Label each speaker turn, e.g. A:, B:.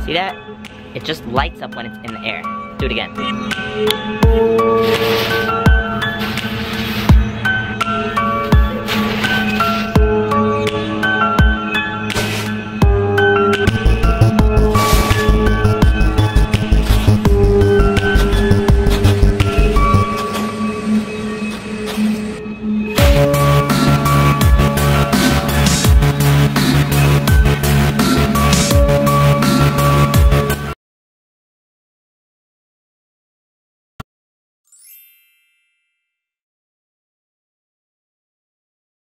A: See that? It just lights up when it's in the air. Do it again.